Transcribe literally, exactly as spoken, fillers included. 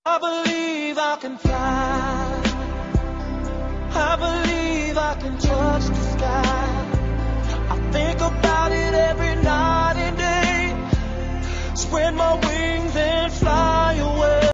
I believe I can fly. I believe I can touch the sky. I think about it every night and day. Spread my wings.